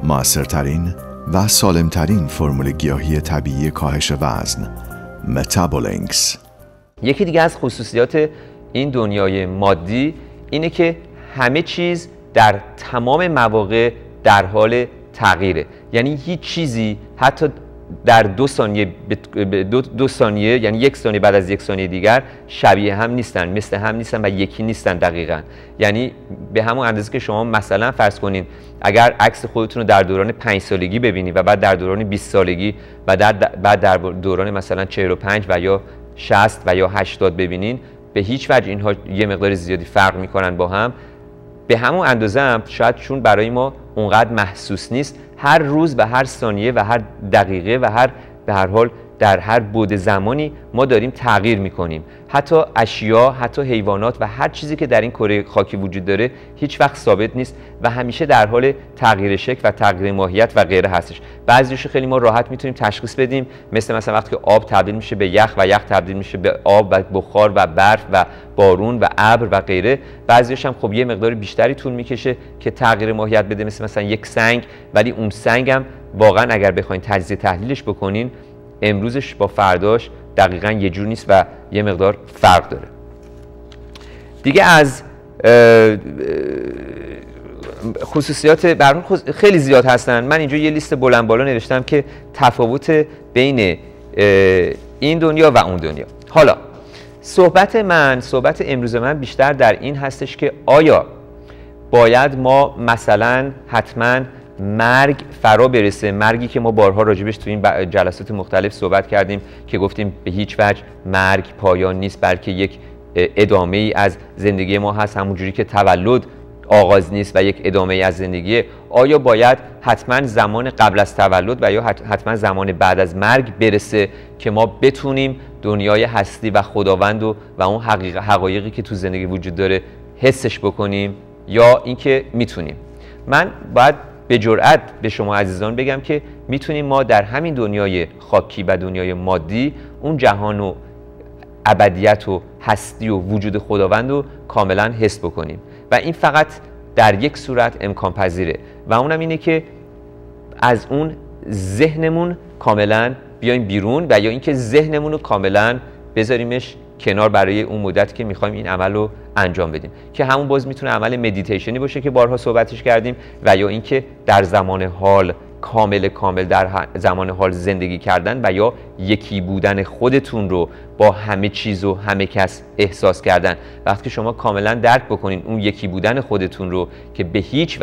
موثرترین و سالمترین فرمول گیاهی طبیعی کاهش وزن، متابولینکس. یکی دیگه از خصوصیات این دنیای مادی اینه که همه چیز در تمام مواقع در حال تغییره. یعنی هیچ چیزی حتی در 2 ثانیه دو ثانیه، یعنی 1 ثانیه بعد از 1 ثانیه دیگر شبیه هم نیستن، مثل هم نیستن و یکی نیستن دقیقاً. یعنی به همون اندازه که شما مثلا فرض کنین اگر عکس خودتون رو در دوران 5 سالگی ببینید و بعد در دوران 20 سالگی و بعد در دوران مثلا 45 و یا 60 و یا 80 ببینین، به هیچ وجه اینها یه مقدار زیادی فرق میکنن با هم. به همون اندازه هم شاید چون برای ما اونقدر محسوس نیست، هر روز و هر ثانیه و هر دقیقه و به هر حال در هر بعد زمانی ما داریم تغییر میکنیم. حتی اشیا، حتی حیوانات و هر چیزی که در این کره خاکی وجود داره هیچ وقت ثابت نیست و همیشه در حال تغییر شکل و تغییر ماهیت و غیره هستش. بعضیش خیلی ما راحت میتونیم تشخیص بدیم، مثلا وقتی که آب تبدیل میشه به یخ و یخ تبدیل میشه به آب و بخار و برف و بارون و ابر و غیره. بعضیش هم خب یه مقدار بیشتری طول میکشه که تغییر ماهیت بده، مثلا یک سنگ، ولی اون سنگ هم واقعا اگر بخواید تجزیه تحلیلش بکنین امروزش با فرداش دقیقاً یه جور نیست و یه مقدار فرق داره. دیگه از خصوصیات خیلی زیاد هستن. من اینجا یه لیست بلند بالا نوشتم که تفاوت بین این دنیا و اون دنیا. حالا صحبت امروز من بیشتر در این هستش که آیا باید ما مثلا حتما مرگ فرا برسه، مرگی که ما بارها راجبش تو این جلسات مختلف صحبت کردیم که گفتیم به هیچ وجه مرگ پایان نیست، بلکه یک ادامه ای از زندگی ما هست، همونجوری که تولد آغاز نیست و یک ادامه ای از زندگیه. آیا باید حتما زمان قبل از تولد و یا حتما زمان بعد از مرگ برسه که ما بتونیم دنیای هستی و خداوند و اون حقایقی که تو زندگی وجود داره حسش بکنیم، یا اینکه میتونیم؟ من باید به جرئت به شما عزیزان بگم که میتونیم ما در همین دنیای خاکی و دنیای مادی اون جهان و ابدیت و هستی و وجود خداوند رو کاملا حس بکنیم و این فقط در یک صورت امکان پذیره و اونم اینه که از اون ذهنمون کاملا بیایم بیرون و یا اینکه ذهنمون رو کاملا بذاریمش کنار برای اون مدت که میخوایم این عمل رو انجام بدیم، که همون باز میتونه عمل مدیتیشنی باشه که بارها صحبتش کردیم و یا اینکه در زمان حال کامل در زمان حال زندگی کردن و یا یکی بودن خودتون رو با همه چیز و همه کس احساس کردن. وقتی شما کاملا درک بکنین اون یکی بودن خودتون رو که به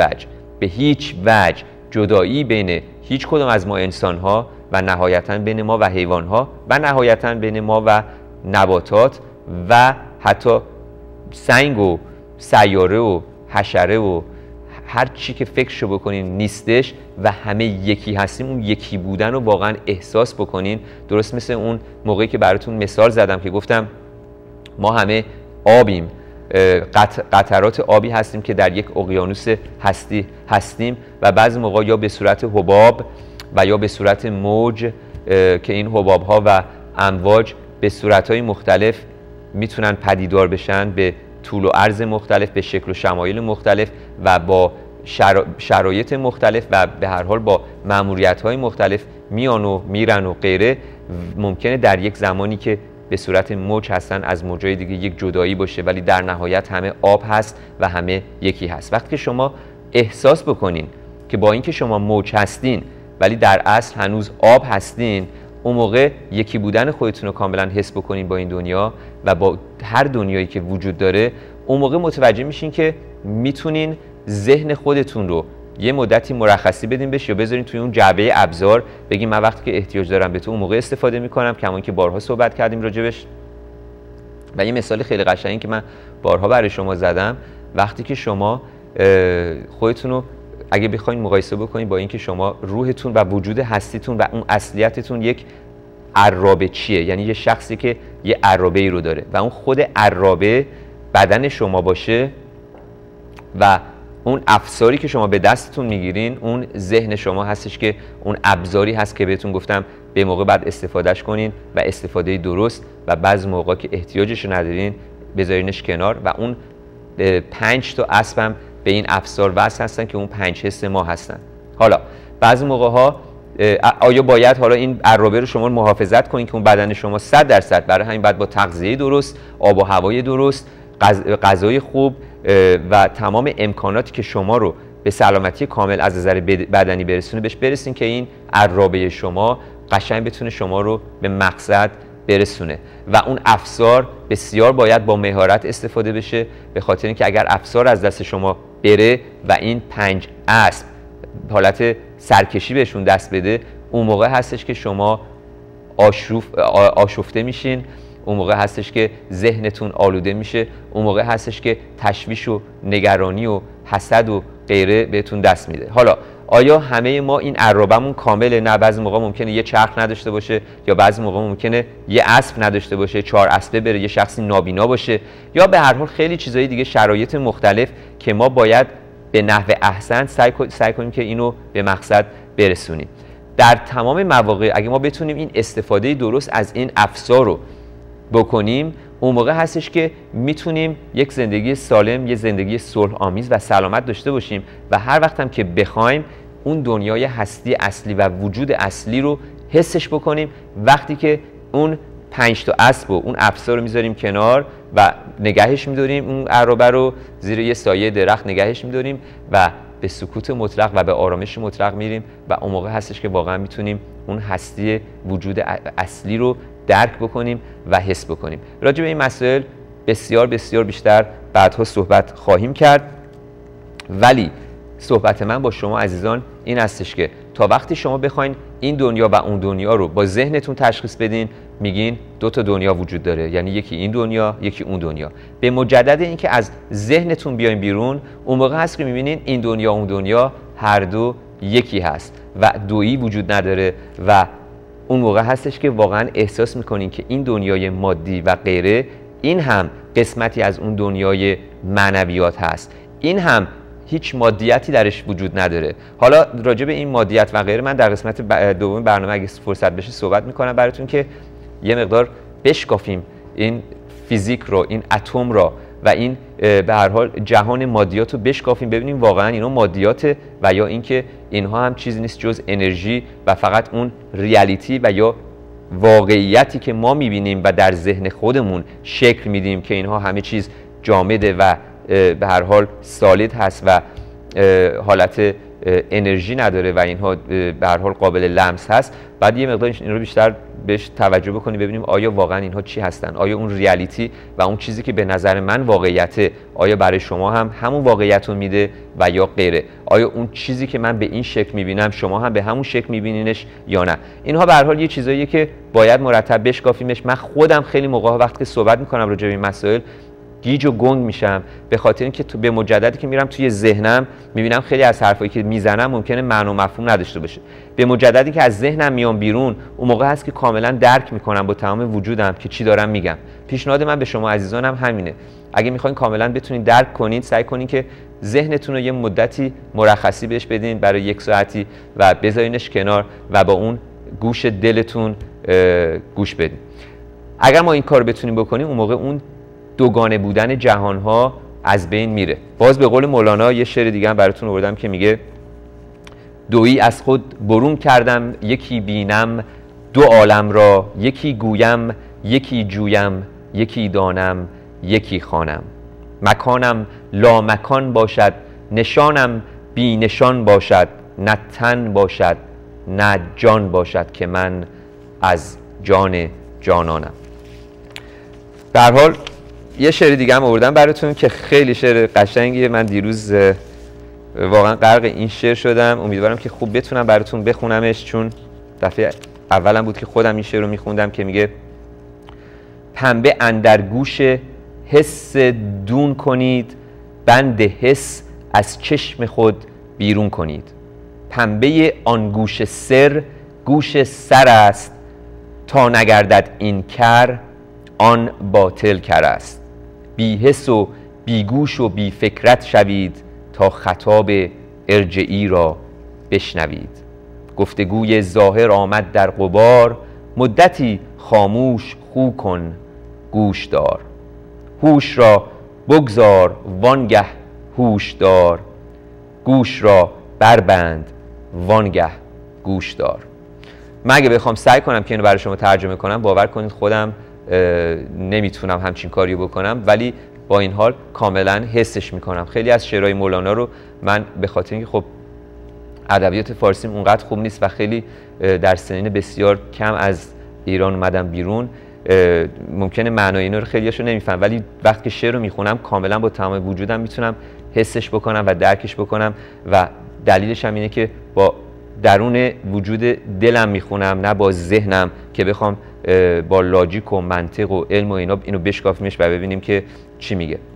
هیچ وجه جدایی بین هیچ کدوم از ما انسان ها و نهایتاً بین ما و حیوان ها و نهایتاً بین ما و نباتات و حتی سنگ و سیاره و حشره و هر چی که فکرشو بکنین نیستش و همه یکی هستیم، اون یکی بودن رو واقعا احساس بکنین. درست مثل اون موقعی که براتون مثال زدم که گفتم ما همه آبیم، قطرات آبی هستیم که در یک اقیانوس هستی هستیم و بعضی موقع یا به صورت حباب و یا به صورت موج که این حباب ها و امواج به صورت‌های مختلف میتونن پدیدار بشن، به طول و عرض مختلف، به شکل و شمایل مختلف و با شرایط مختلف و به هر حال با مأموریت‌های مختلف میان و میرن و غیره. ممکنه در یک زمانی که به صورت موج هستن از موجای دیگه یک جدایی باشه، ولی در نهایت همه آب هست و همه یکی هست. وقتی که شما احساس بکنین که با اینکه شما موج هستین ولی در اصل هنوز آب هستین، اون موقع یکی بودن خودتون رو کاملا حس بکنین با این دنیا و با هر دنیایی که وجود داره، اون موقع متوجه میشین که میتونین ذهن خودتون رو یه مدتی مرخصی بدین بهش یا بذارین توی اون جعبه ابزار، بگین من وقتی که احتیاج دارم به تو اون موقع استفاده میکنم، کما اینکه بارها صحبت کردیم راجبش. و یه مثال خیلی قشنگی که من بارها برای شما زدم، وقتی که شما خودتون رو اگه بخواید مقایسه بکنید با اینکه شما روحتون و وجود هستیتون و اون اصلیتتون یک عرابه چیه، یعنی یه شخصی که یه عرابه ای رو داره و اون خود عرابه بدن شما باشه و اون افساری که شما به دستتون میگیرین اون ذهن شما هستش که اون ابزاری هست که بهتون گفتم به موقع بعد استفادهش کنین و استفاده درست و بعضی موقع که احتیاجش ندارین بذارینش کنار. و اون 5 تا اسب هم به این افسار وصل هستن که اون 5 حس ما هستن. حالا بعضی موقع ها آیا باید حالا این عرابه رو شما محافظت کنید که اون بدن شما 100%، برای همین باید با تغذیه درست، آب و هوای درست، غذای خوب و تمام امکاناتی که شما رو به سلامتی کامل از نظر بدنی برسونه بهش برسین که این عرابه شما قشنگ بتونه شما رو به مقصد برسونه. و اون افسار بسیار باید با مهارت استفاده بشه، به خاطر اینکه اگر افسار از دست شما بره و این 5 اسب حالت سرکشی بهشون دست بده، اون موقع هستش که شما آشفته میشین، اون موقع هستش که ذهنتون آلوده میشه، اون موقع هستش که تشویش و نگرانی و حسد و غیره بهتون دست میده. حالا آیا همه ما این عرابمون کامله؟ نه، بعضی موقع ممکنه یه چرخ نداشته باشه، یا بعضی موقع ممکنه یه اسب نداشته باشه، 4 اسبه بره، یه شخصی نابینا باشه، یا به هر حال خیلی چیزای دیگه، شرایط مختلف که ما باید به نحو احسن سعی کنیم که اینو به مقصد برسونیم. در تمام مواقع اگه ما بتونیم این استفاده درست از این افسار رو بکنیم، اون موقع هستش که میتونیم یک زندگی سالم، یک زندگی صلح آمیز و سلامت داشته باشیم و هر وقت هم که بخوایم اون دنیای هستی اصلی و وجود اصلی رو حسش بکنیم. وقتی که اون 5 تا اسب و اون افسار رو میذاریم کنار و نگهش میداریم، اون عرابه رو زیر یه سایه درخت نگهش میداریم و به سکوت مطلق و به آرامش مطلق میریم و اون موقع هستش که واقعا میتونیم اون هستی وجود اصلی رو درک بکنیم و حس بکنیم. راجع به این مسائل بسیار بسیار بیشتر بعدها صحبت خواهیم کرد، ولی صحبت من با شما عزیزان این هستش که تا وقتی شما بخواین این دنیا و اون دنیا رو با ذهنتون تشخیص بدین، میگین 2 تا دنیا وجود داره، یعنی یکی این دنیا یکی اون دنیا. به مجدد اینکه از ذهنتون بیاین بیرون، اون موقع هست که میبینین این دنیا اون دنیا هر دو یکی هست و دویی وجود نداره و اون موقع هستش که واقعا احساس میکنین که این دنیای مادی و غیره، این هم قسمتی از اون دنیای معنویات هست، این هم هیچ مادیتی درش وجود نداره. حالا راجع به این مادیت و غیره من در قسمت دوم برنامه اگه فرصت بشه صحبت میکنم براتون که یه مقدار بشکافیم این فیزیک رو، این اتم رو و این به هر حال جهان مادیات رو بشکافیم، ببینیم واقعا اینا مادیاته و یا اینکه اینها هم چیزی نیست جز انرژی و فقط اون ریالیتی و یا واقعیتی که ما میبینیم و در ذهن خودمون شکل میدیم که اینها همه چیز جامده و به هر حال سالید هست و حالت انرژی نداره و اینها به هر حال قابل لمس هست. بعد یه مقدار این رو بیشتر بهش توجه بکنیم، ببینیم آیا واقعا اینها چی هستن، آیا اون ریالیتی و اون چیزی که به نظر من واقعیته آیا برای شما هم همون واقعیت رو میده و یا غیره، آیا اون چیزی که من به این شکل میبینم شما هم به همون شکل میبینینش یا نه. اینها به هر حال یه چیزاییه که باید مرتب بشکافیمش. من خودم خیلی موقع وقتی که صحبت میکنم راجع به این مسائل گیج و گنگ میشم، به خاطر اینکه به مجددی که میرم توی ذهنم میبینم خیلی از حرفایی که میزنم ممکنه معنی و مفهوم نداشته باشه. به مجددی که از ذهنم میام بیرون، اون موقع هست که کاملا درک میکنم با تمام وجودم که چی دارم میگم. پیشنهاد من به شما عزیزانم همینه، اگه میخواین کاملا بتونید درک کنید، سعی کنید که ذهنتون رو یه مدتی مرخصی بهش بدین برای 1 ساعتی و بذارینش کنار و با اون گوش دلتون گوش بدین. اگر ما این کار بتونیم بکنیم، اون موقع اون دوگانه بودن جهانها از بین میره. باز به قول مولانا یه شعر دیگه هم براتون آوردم که میگه دویی از خود برون کردم، یکی بینم 2 عالم را، یکی گویم یکی جویم، یکی دانم یکی خوانم. مکانم لا مکان باشد، نشانم بی نشان باشد، نه تن باشد نه جان باشد که من از جان جانانم. به هر حال یه شعر دیگه هم آوردم براتون که خیلی شعر قشنگیه. من دیروز واقعا غرق این شعر شدم، امیدوارم که خوب بتونم براتون بخونمش، چون دفعه اولم بود که خودم این شعر رو میخوندم که میگه پنبه اندر گوش حس دون کنید، بند حس از چشم خود بیرون کنید. پنبه آن گوش سر گوش سر است، تا نگردد این کر آن باطل کر است. بی حس و بی گوش و بی فکرت شوید، تا خطاب ارجعی را بشنوید. گفتگوی ظاهر آمد در غبار، مدتی خاموش خو کن گوش دار. هوش را بگذار وانگه هوش دار، گوش را بربند وانگه گوش دار. من اگه بخوام سعی کنم که اینو برای شما ترجمه کنم، باور کنید خودم نمیتونم همچین کاری بکنم، ولی با این حال کاملا حسش میکنم. خیلی از شعرهای مولانا رو من به خاطر اینکه خب ادبیات فارسیم اونقدر خوب نیست و خیلی در سنین بسیار کم از ایران اومدم بیرون، ممکنه معنای اینا رو خیلیاشو نمیفهم، ولی وقتی که شعر رو میخونم کاملا با تمام وجودم میتونم حسش بکنم و درکش بکنم و دلیلش هم اینه که با درون وجود دلم میخونم، نه با ذهنم که بخوام با لاجیک و منطق و علم و اینا اینو بشکافیمش و ببینیم که چی میگه.